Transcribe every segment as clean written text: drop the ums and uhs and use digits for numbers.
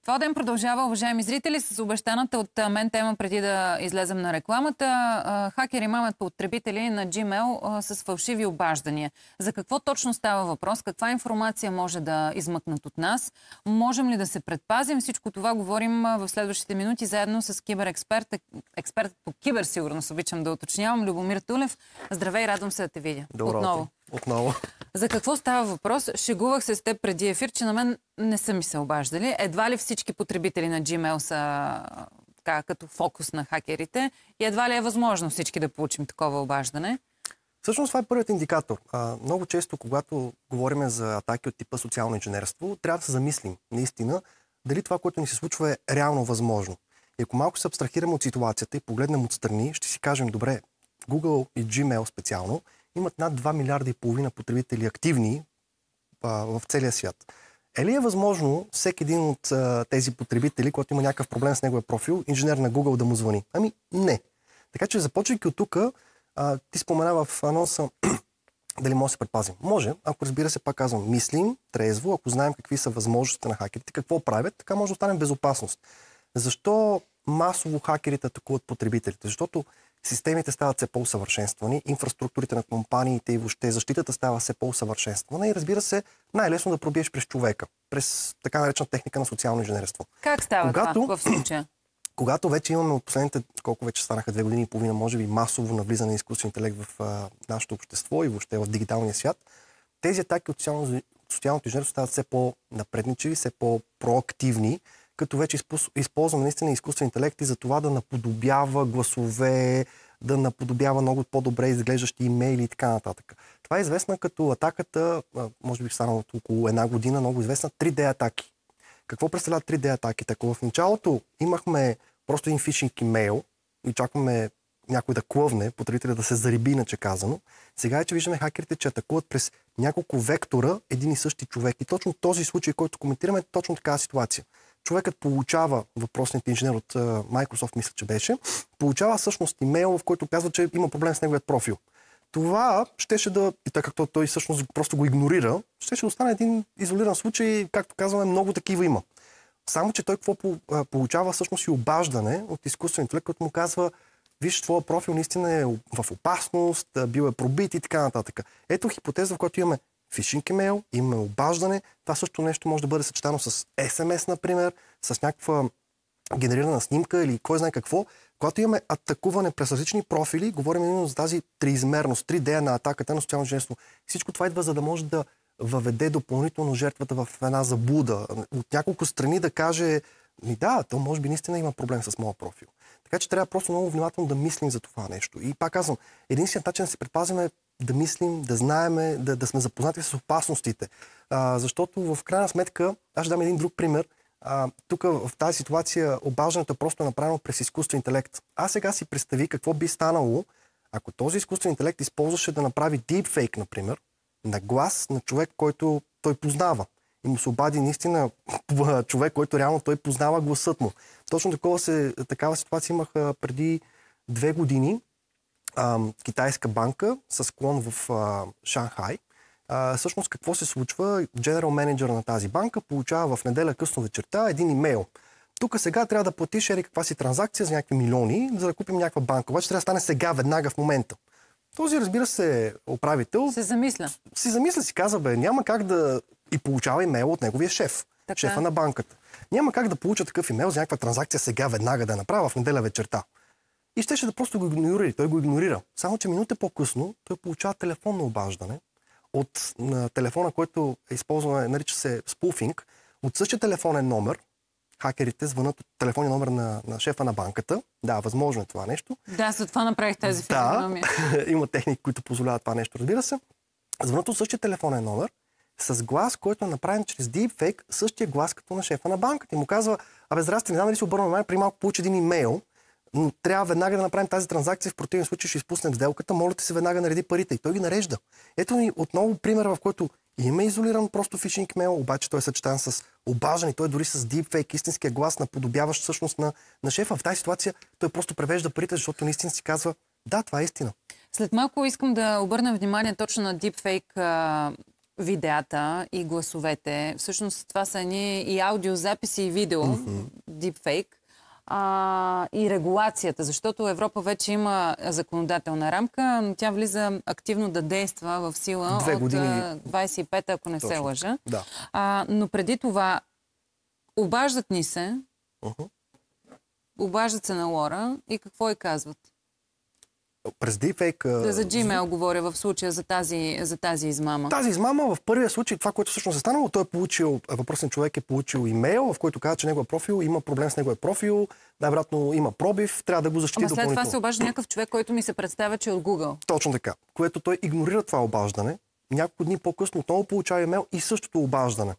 Това ден продължава, уважаеми зрители, с обещаната от мен тема преди да излезем на рекламата. Хакери мамят потребители на Gmail с фалшиви обаждания. За какво точно става въпрос? Каква информация може да измъкнат от нас? Можем ли да се предпазим? Всичко това говорим в следващите минути заедно с експерт по киберсигурност, обичам да уточнявам, Любомир Тулев. Здравей, радвам се да те видя. Отново. За какво става въпрос? Шегувах се с теб преди ефир, че на мен не са ми се обаждали. Едва ли всички потребители на Gmail са като фокус на хакерите и едва ли е възможно всички да получим такова обаждане? Всъщност това е първият индикатор. Много често, когато говорим за атаки от типа социално инженерство, трябва да се замислим наистина дали това, което ни се случва, е реално възможно. И ако малко се абстрахираме от ситуацията и погледнем отстрани, ще си кажем, добре, Google и Gmail специално имат над 2 милиарда и половина потребители активни в целия свят. Е ли е възможно всеки един от тези потребители, който има някакъв проблем с неговия профил, инженер на Google да му звъни? Ами не. Така че започвайки от тук, ти спомена в анонса дали може да се предпазим. Може, ако разбира се, пак казвам, мислим трезво, ако знаем какви са възможностите на хакерите, какво правят, така може да останем в безопасност. Защо масово хакерите атакуват потребителите? Защото системите стават все по-усъвършенствани, инфраструктурите на компаниите и въобще защитата става все по-усъвършенствана и разбира се, най-лесно да пробиеш през човека, през така наречена техника на социално инженерство. Как става това в случая? Когато вече имаме от последните, колко вече станаха 2 години и половина, може би масово навлизане на изкуствен интелект в нашето общество и въобще в дигиталния свят, тези атаки от социалното инженерство стават все по-напредничеви, все по-проактивни, като вече използваме наистина изкуствен интелект и за това да наподобява гласове, да наподобява много по-добре изглеждащи имейли и така нататък. Това е известна като атаката, може би станало около една година, много известна 3D атаки. Какво представляват 3D атаките? Ако в началото имахме просто един фишинг имейл и чакваме някой да клъвне, потребителя да се зариби, иначе казано, сега вече виждаме хакерите, че атакуват през няколко вектора един и същи човек. И точно този случай, който коментираме, е точно такава ситуация. Човекът получава, въпросният инженер от Microsoft, мисля, че беше, получава всъщност имейл, в който казва, че има проблем с неговият профил. Това щеше да, и така както той всъщност просто го игнорира, щеше да остане един изолиран случай, както казваме, много такива има. Само, че той какво получава всъщност и обаждане от изкуствен интелект, който му казва, виж, твоя профил наистина е в опасност, бил е пробит и така нататък. Ето хипотеза, в която имаме фишинг имейл, имаме обаждане. Това също нещо може да бъде съчетано с SMS, например, с някаква генерирана снимка или кой знае какво. Когато имаме атакуване през различни профили, говорим именно за тази триизмерност, 3D на атаката на социално инженерство. Всичко това идва, за да може да въведе допълнително жертвата в една заблуда. От няколко страни да каже, да, то може би наистина има проблем с моя профил. Така че трябва просто много внимателно да мислим за това нещо. И пак казвам, единственият начин да се предпазим е да мислим, да знаем, да сме запознати с опасностите. Защото в крайна сметка, аз ще дам един друг пример. Тук в тази ситуация обаждането е просто направено през изкуствен интелект. Сега си представи какво би станало, ако този изкуствен интелект използваше да направи deepfake, например, на глас на човек, който той познава. И му се обади наистина човек, който реално той познава гласът му. Точно такава ситуация имах преди 2 години. Китайска банка с клон в Шанхай. Всъщност какво се случва? Дженерал менеджер на тази банка получава в неделя късно вечерта един имейл. Тук сега трябва да платиш каква си транзакция за някакви милиони, за да купим някаква банка. Обаче трябва да стане сега, веднага, в момента. Този, разбира се, управител си замисля, си казва, няма как да и получава имейл от неговия шеф, шефа на банката. Няма как да получа такъв имейл за някаква транзакция сега, веднага да направя в неделя вечерта. И щеше да просто го игнорира. Той го игнорира. Само, че минута по-късно той получава телефонно обаждане от телефона, който е използван, нарича се спулфинг, от същия телефонен номер. Хакерите звънат от телефонния номер на шефа на банката. Да, възможно е това нещо. Да, за това направих тази физиономия. Да, има техники, които позволяват това нещо, разбира се. Звънат от същия телефонен номер с глас, който е направен чрез deepfake, същия глас като на шефа на банката. И му казва, здрасти, не знам дали си обърна внимание, преди малко получи един имейл, но трябва веднага да направим тази транзакция, в противен случай ще изпуснем сделката, моля те се веднага нареди парите. И той ги нарежда. Ето ни отново пример, в който има изолиран просто фишинг мейл, обаче той е съчетан с обаждане, той дори с deepfake, истинския глас, наподобяващ всъщност на шефа. В тази ситуация той просто превежда парите, защото наистина си казва, да, това е истина. След малко искам да обърнем внимание точно на deepfake видеята и гласовете. Всъщност това са едни и аудиозаписи и видео, deepfake, и регулацията, защото Европа вече има законодателна рамка, но тя влиза активно да действа в сила 2 години. от 25-та, ако не се лъжа. Да. Но преди това обаждат ни се, обаждат се на Лора и какво й казват? През deepfake... За Gmail говоря в случая за тази измама. Тази измама в първия случай, това, което всъщност е станало, въпросният човек е получил имейл, в който казва, че неговия профил има проблем с неговия профил, най-вероятно има пробив, трябва да го защити допълнително. След това се обажда някакъв човек, който ми се представя, че е от Google. Точно така. Което той игнорира това обаждане. Няколко дни по-късно отново получава имейл и същото обаждане.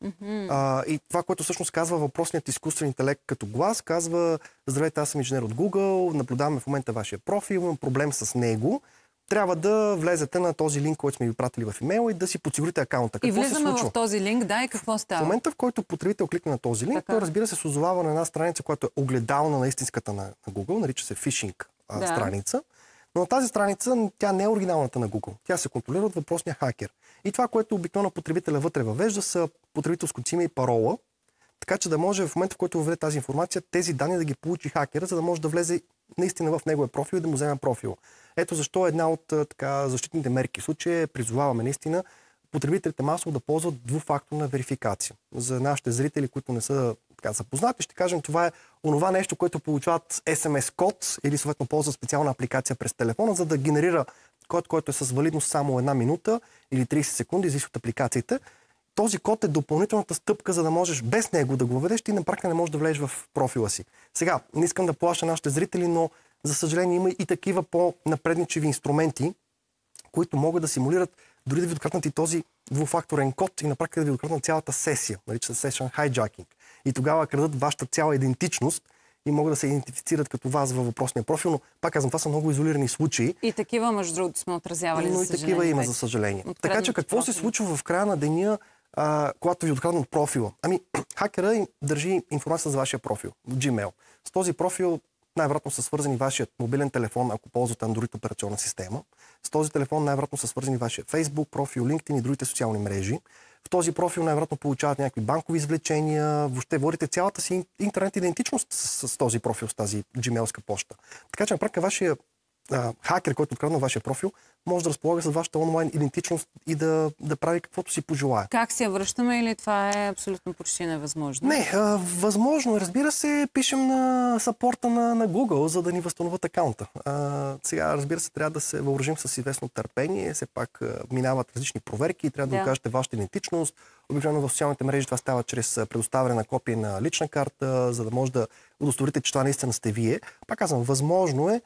И това, което всъщност казва въпросният изкуствен интелект като глас, казва: здравейте, аз съм инженер от Google, наблюдаваме в момента вашия профил, имам проблем с него. Трябва да влезете на този линк, който сме ви пратили в имейла и да си подсигурите акаунта. И влизаме в този линк, да, и какво става? В момента, в който потребител кликне на този линк, той, разбира се, се озовава на една страница, която е огледална на истинската на Google, нарича се фишинг страница. Но на тази страница тя не е оригиналната на Google. Тя се контролира от въпросния хакер. И това, което обикновено потребителя вътре въвежда, са потребителското име и парола, така че да може в момента, в който въведе тази информация, тези данни да ги получи хакера, за да може да влезе наистина в неговия профил и да му вземе профил. Ето защо една от защитните мерки в случая призоваваме наистина потребителите масово да ползват двуфакторна верификация. За нашите зрители, които не са запознати, ще кажем, това е онова нещо, което получават SMS код или съответно ползват специална апликация през телефона, за да генерира код, който е с валидност само 1 минута или 30 секунди, зависи от апликациите. Този код е допълнителната стъпка, за да можеш без него да го въведеш, ти на практика не можеш да влезеш в профила си. Сега, не искам да плаша нашите зрители, но за съжаление има и такива по-напредничеви инструменти, които могат да симулират дори да ви откраднат и този двуфакторен код и на практика да ви откраднат цялата сесия, нарича се session hijacking. И тогава крадат вашата цяла идентичност и могат да се идентифицират като вас във въпросния профил, но пак казвам, това са много изолирани случаи. И такива, между другото, сме отразявали, но и такива има, за съжаление. Така че какво се случва в края на деня, когато ви откраднат профила? Хакера държи информация за вашия профил в Gmail. С този профил най-вероятно са свързани вашият мобилен телефон, ако ползвате Android операционна система. С този телефон най-вероятно са свързани вашия Facebook профил, LinkedIn и другите социални мрежи. В този профил най-вероятно получават някакви банкови извлечения, въобще водите цялата си интернет идентичност с този профил, с тази Gmail-ска почта. Така че, на практика, вашия хакер, който открадна вашия профил, може да разполага с вашата онлайн идентичност и да прави каквото си пожелае. Как се я връщаме или това е абсолютно почти невъзможно? Не, възможно. Разбира се, пишем на сапорта на Google, за да ни възстановят акаунта. Сега, разбира се, трябва да се въоръжим с известно търпение. Все пак минават различни проверки, трябва да окажете вашата идентичност. Обикновено в социалните мрежи това става чрез предоставяне на копия на лична карта, за да може да удостоверите, че това наистина сте вие. Пак казвам, възможно е,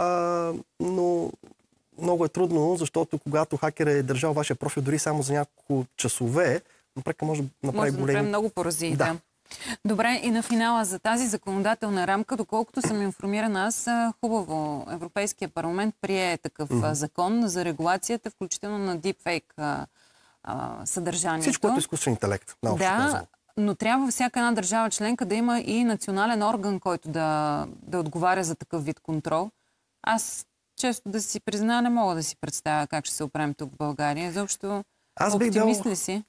но много е трудно, защото когато хакер е държал вашия профил дори само за няколко часове, напрека може да направи големи... много порази. Да. Добре, и на финала за тази законодателна рамка, доколкото съм информирана, аз хубаво Европейския парламент прие такъв закон за регулацията, включително на дипфейк съдържанието. Всичко е изкуствен интелект. Но трябва всяка една държава членка да има и национален орган, който да отговаря за такъв вид контрол. Аз, често да си призная, не мога да си представя как ще се оправим тук в България. Защо оптимист ли си?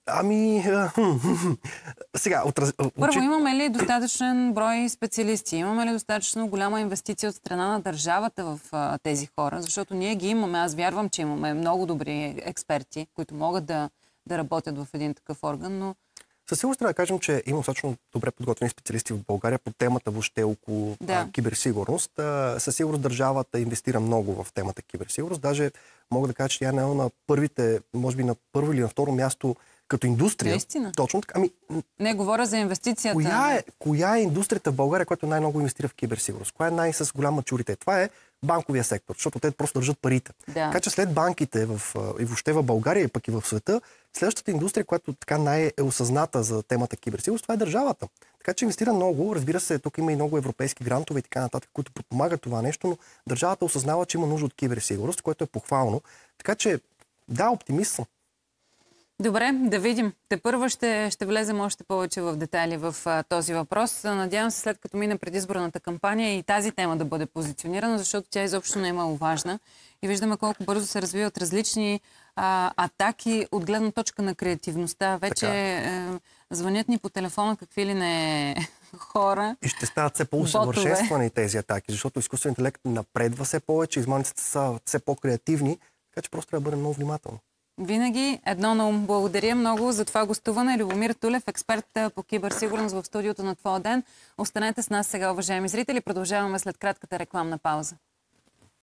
Сега, първо, имаме ли достатъчен брой специалисти? Имаме ли достатъчно голяма инвестиция от страна на държавата в тези хора? Защото ние ги имаме. Аз вярвам, че имаме много добри експерти, които могат да работят в един такъв орган, но със сигурност трябва да кажем, че има достатъчно добре подготвени специалисти в България по темата въобще около киберсигурност. Със сигурност държавата инвестира много в темата киберсигурност. Даже мога да кажа, че тя е на първите, може би на първо или на второ място като индустрия. Наистина? Точно така. Не, говоря за инвестицията. Коя е индустрията в България, която най-много инвестира в киберсигурност? Коя е най-с голям матюритет? Това е банковия сектор, защото те просто държат парите. Така че след банките и въобще в България и пък и в света, следващата индустрия, която така най-е осъзната за темата киберсигурност, това е държавата. Така че инвестира много. Разбира се, тук има и много европейски грантове и така нататък, които подпомагат това нещо, но държавата осъзнава, че има нужда от киберсигурност, което е похвално. Така че, да, оптимист съм. Добре, да видим. Тепърва ще влезем още повече в детайли в този въпрос. Надявам се, след като мине предизборната кампания и тази тема да бъде позиционирана, защото тя изобщо не е маловажна. И виждаме колко бързо се развиват различни атаки от гледна точка на креативността. Вече звънят ни по телефона какви ли не хора. И ще стават все по-усъвършенствани тези атаки, защото изкуственият интелект напредва все повече, измамниците са все по-креативни, така че просто трябва да бъдем много внимателни. Винаги едно на ум. Благодаря много за това гостуване. Любомир Тулев, експерт по киберсигурност в студиото на Твоя ден. Останете с нас сега, уважаеми зрители. Продължаваме след кратката рекламна пауза.